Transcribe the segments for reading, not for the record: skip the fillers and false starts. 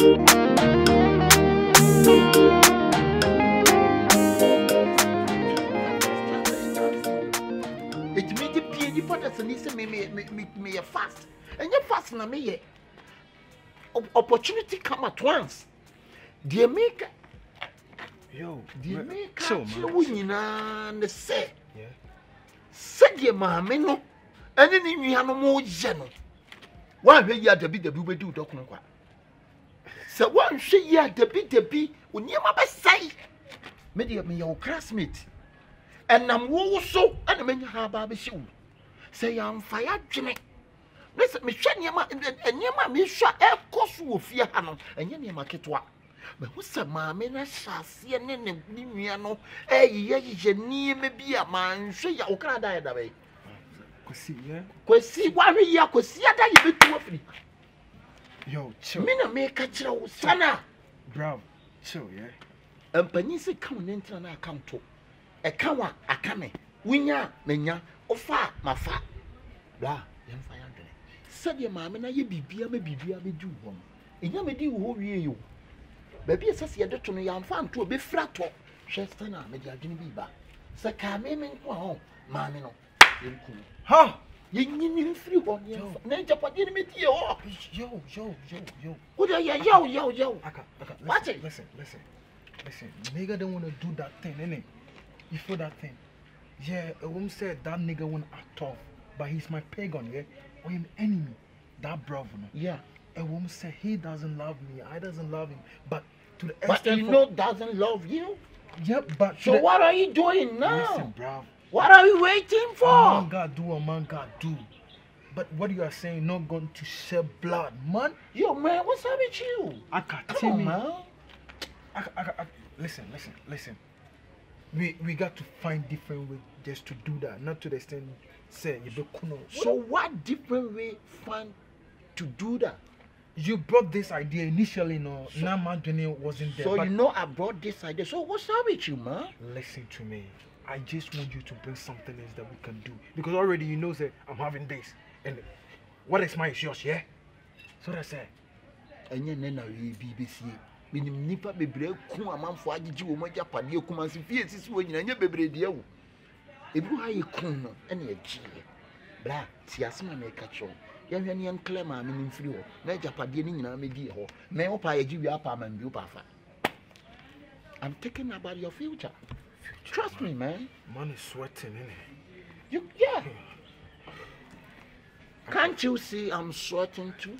It made the PhD products and listen me a fast. And you fast na me opportunity come at once. Dear maker. Yo, Dear maker. so man, the say. Yeah. Said your mamma no. And then you have no more general. Why will you have to be the boo do document? So one she had to be when you mama say. Many of me your classmate. And I'm also and the men have baby shoe. Say I'm fire Jimmy. Listen, me share Yama and Yama me share air course with fear Hanon and Yama Ketwa. But what's a mamma shall see an enemy? Eh, ye near me be a man, say you can't die that way. See, why we are could see that you be too often. Yo, chill. Mina make a chill, Sana. Bro, chill, yeah. And Panisi come into an account to a kawa, a kame, winya, menya, or far, my fat. Blah, young fire. Said your mamma, and you be beer, maybe beer, be do one. And you may do who you. Baby, says you to me, I'm found to be flat talk. Shastana, maybe I didn't be back. Sakame, oh, mammy, no. Huh? You need 3 1 year. Nature, but you meet you. Yo. What are you, yo? Watch it. Listen. Nigga don't want to do that thing, innit? You feel that thing? Yeah, a woman said that nigga won't act tough, but he's my pagan, yeah? Or him enemy. That bravo, no? Yeah. A woman said he doesn't love me, I doesn't love him, but to the extent. But you know doesn't love you? Yeah, but so what are you doing now? Listen, bravo. What are you waiting for? A man God do. But what you are saying, not going to shed blood, man. Yo, man, what's up with you? I can't tell me, man. Listen. We got to find different ways just to do that, not to the extent say you don't know. So what different way find to do that? You brought this idea initially, no? So, now man wasn't there. So you know I brought this idea. So what's up with you, man? Listen to me. I just want you to bring something else that we can do. Because already you know that I'm having this. And what is mine is yours, yeah? So that's it. And you know BBC. Minim nipa bebre ku amanfo agigi wo maja pade kuma se fie sisi wo nyina nya bebre de awu. Ebu ha yekun no ene agi. Bra, ti asema na ka cho. Ya hwe ne enkle ma minim firi ho. Na japade ni nyina me di ho. Me wo pa agi wi apa man bi wo pa fa. I'm thinking about your future. Trust me, man. Man is sweating, innit? Yeah. Can't you see I'm sweating too?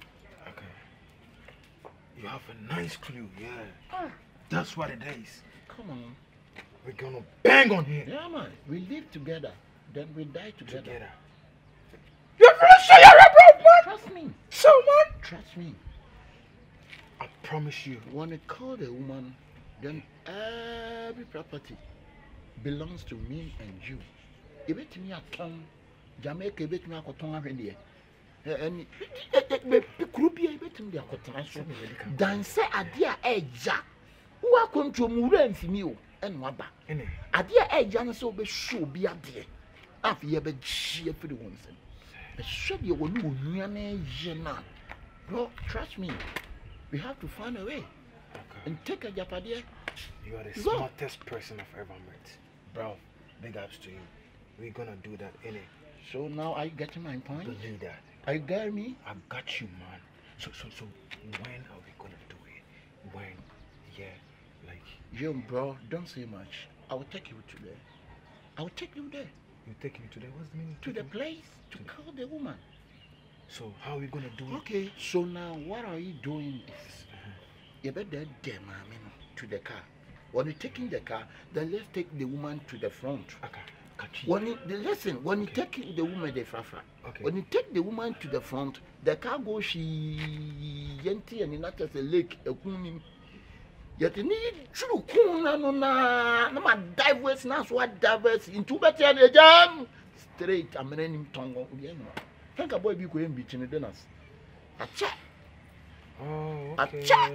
Okay. You have a nice clue, yeah. That's what it is. Come on. We're gonna bang on here. Yeah, man. We live together, then we die together. You're gonna say you're a broke man? Trust me. So, man? Trust me. I promise you. When I call the woman, then every property belongs to me and you. If it me a tongue, Jamaica, if it me a cotton around and Krupia, if it me a cotton, dance idea edge. Who are going to move and female and wabba. Idea edge and so be sure be a dear. After you have a cheer for the ones. But should you will know, bro, trust me. We have to find a way and take a Japadia. You are the smartest person I've ever met. Bro, big ups to you. We're gonna do that, innit? So now are you getting my point? Believe that. Are you getting me? I got you, man. So when are we gonna do it? When? Yeah, like... Yo, bro, don't say much. I will take you today. I will take you there. You take me today? What's the meaning? To the place to call the woman. So how are we gonna do it? Okay, so now what are you doing is... You better dem to the car. When you're taking the car, then let's take the woman to the front. Okay. When you take the woman the front, when you take the woman to the front, the car goes she yenti and not as a lake a kunim. Yet you need true kuna no na diverse na so diverse into better and a jam straight. I'm an enemy tongue. Think about you going beach in the dinners. A chat. Oh, okay. A chat.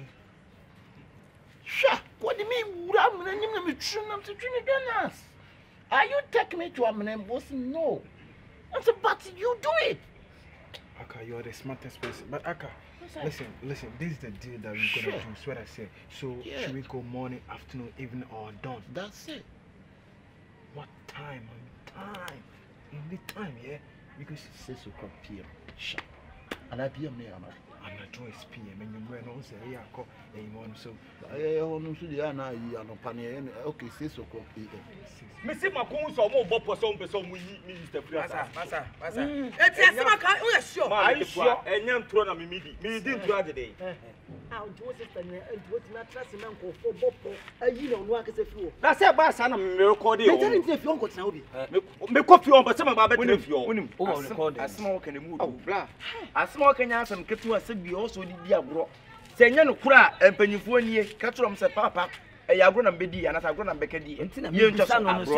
Sure. What do you mean? I'm an enemy. Are you taking me to a man? No. I said, but you do it. Aka, you are the smartest person. But Aka, listen, this is the deal that we're gonna do. It's what I said. So should we go morning, afternoon, evening, or dawn? That's it. What time? You need time, yeah? Because 6 o'clock p.m. Sharp. And I PM there, man. I'm not doing PM and you know say yeah, call anyone so okay, 6 o'clock p.m. Me see my coons or more bop or some person we Mr. Massa. It's a summer car. Oh, sure. Are you sure? And young throne of me didn't do today. I'll do it and what not trust him for Bopo. You know, work as a fool. That's a bad son of miracle. They didn't if you want to me coffee on, but some of my better if you a small can move. Oh, blah. A small can answer and keep to us and be also the abroad. Say, no cry and penny for ye, catch from Sir Papa. A yagrona bedi and a grona becadi. You just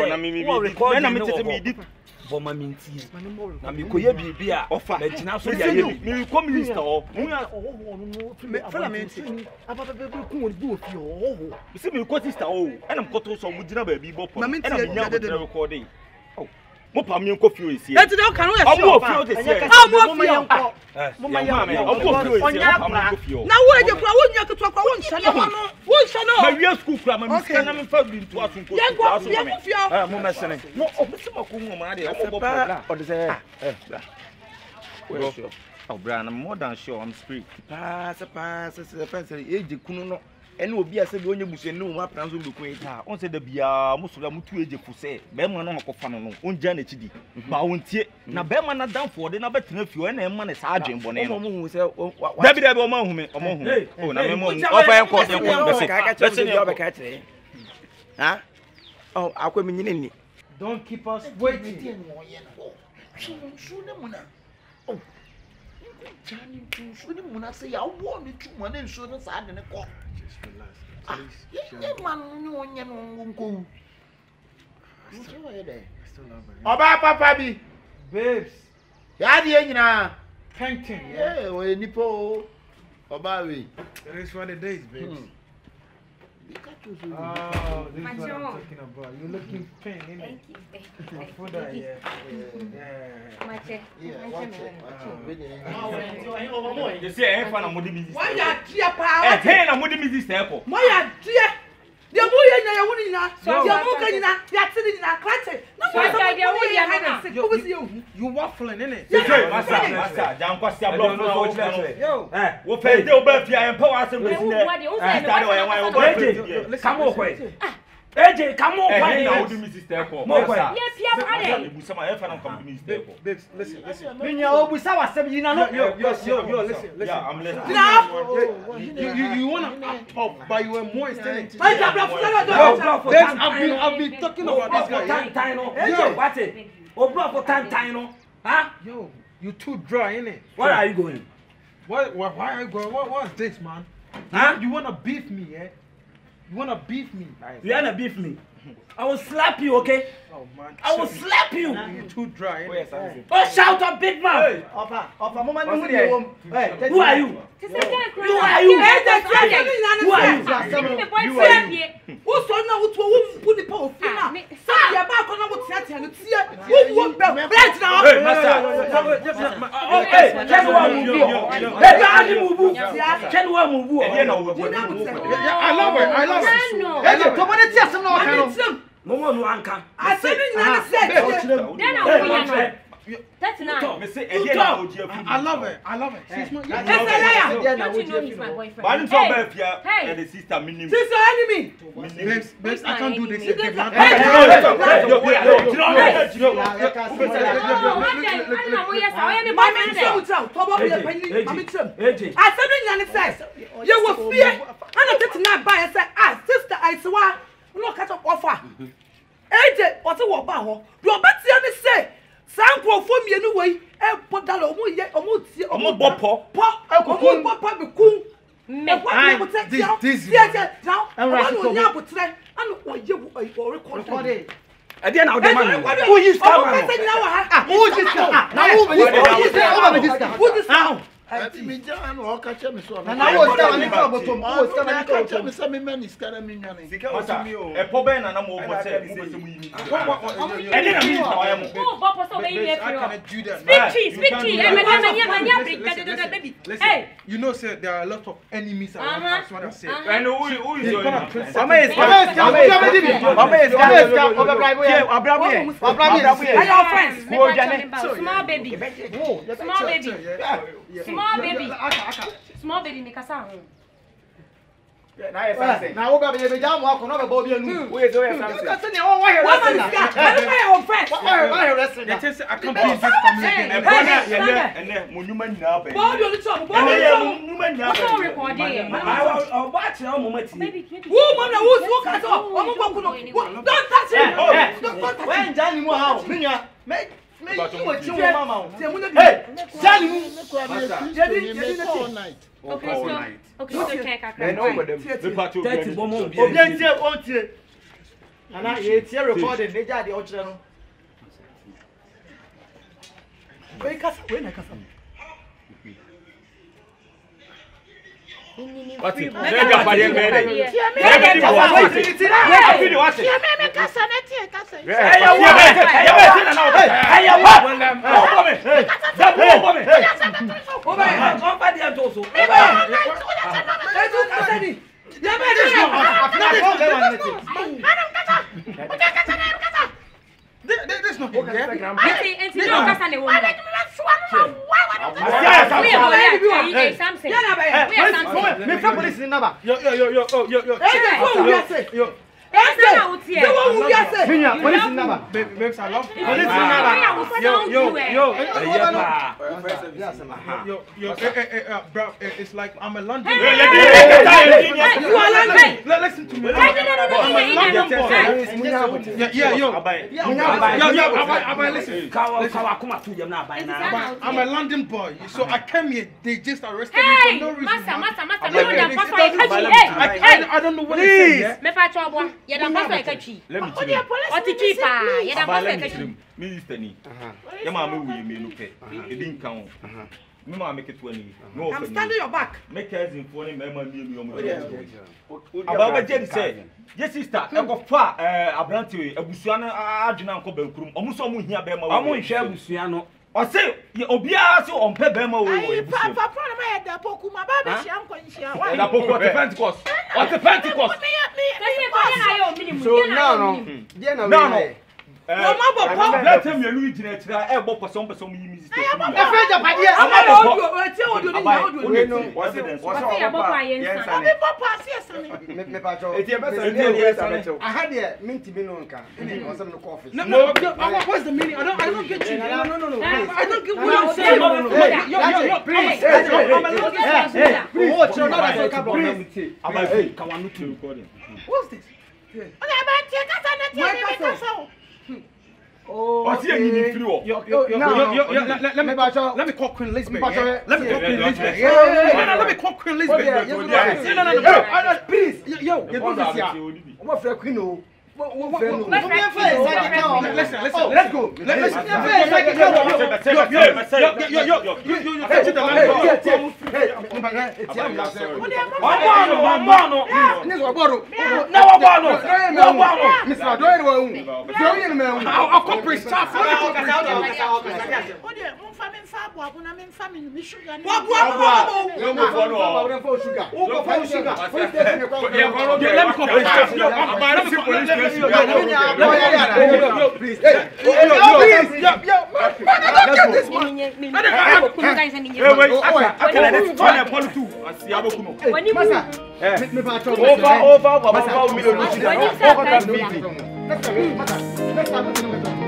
for my minties. And you could be a offer. Now, so you come minister or filament. You see me, what is the old? And I'm got also would never be bop. And I'm never recording. Oh, Mopam coffee is here. That's the can we feel this. Now, where you go? To talk one channel. One channel. My real school cram and I'm found to us. Oh, Brian, I'm more than sure I'm spirit. Pass, age, Kuno. And will be a said when you say no, my plans will be quite. On said the Bia, most of them 2 age for say, Berman on Cofano, on Janet Chidi. Bounty. Now Berman are down for the number 2 if you and a man is Sergeant Bonnet. Maybe they will among me. Oh, no, oh, I'll come in. Don't keep us waiting. Oh, Johnny, when I say I want it to one insurance, I didn't call. Just relax. Yeah, man, no one go. Oba Papa, babes. Yadi, Painting, yeah, or any po. Oba, it is what it is, babes. Oh, this is what I'm talking about. You're looking pink, innit? You see, I ain't found a moody business. Why are you a ten and moody business airport? Why are you? The boy and your you waffling, innit? Come on, AJ, come on, Babes, listen. You want to pop, but you were moist, innit? I've been talking about this guy. Huh? Yo, you too dry, innit? Where are you going? Why are you going? What's this, man? Huh? You want to beef me, eh? You want to beef me? You want to beef me? I will slap you, okay? Oh, man. I will slap you. You're too dry, innit? Oh, shout out, big man. Who are you? Who are you? Who are you? Who's on now to put the pole? Say your back on what you won't right now. I said that's not. I love it. She's my sister, enemy. Babes, I can't do this. You will fear. I'm not not by and say, ah, sister, I swear, no catch up offer. AJ, what's a walk about? You're better say. Sample for me anyway. Put that on Ati mi jana no catch me so. Na wo sta na ka botom. Wo sta na ka botom. Me say me man is kana me nwane. Sika o timi o. E po ben na mo bo se mu yi. E dey na mi ta wa mo. Oh, bo so be here for. I cannot do that. Speak to. Manya baby. Hey, You know, sir, there are a lot of enemies around us. What I say. And who is your Mama is Mama is your friends. Small baby. Small baby make us sound. na wo ba be jam wa ko no be bo bi anu we so we something What They just say I can't be this family again. and monuma nyina ba. Bob you talk. Monuma nyina ba. What recording? I watch now mama ti. Who mama who can talk? Don't touch him. when jani mu ha o minya me you what you mama Hey, Jani mu all night. Okay, so check And over them. The party Obi ntie o tie ana ye tie recording ne ja de o kire no we na kasa What? They got by the man. This not okay. me from police number Yo. police number Babes, I love police number bro, it's like I'm a London. You are London. Listen to me. I'm a London boy, so I came here. They just arrested me for no reason. I don't know what it is. Let me tell you. Minister ni. Ya ma me wuyi me no pe. E din kan o. Me ma make it 20. No. I'm standing your back. Make cousin for me ma me mi omo. Aba James say, "Yes sister, e go fa abranti abusua na adwena nko bankurum. Omo so omo hia be ma wo. omo nhwe abusua no O say obiara so on pe be ma wo. Papa na ma da poku ma ba be hia nkwanhia. Da poku at Pentecost. At Pentecost. so no Let him you gina tira e bo person yi mi sister. What's the meaning? I don't get you. No. I don't get what you're saying. Yo, please. What's this? What's here in free? Let me call Queen Elizabeth. Let me call Queen Elizabeth. no please Yo, what for Queen o listen. let's go Over.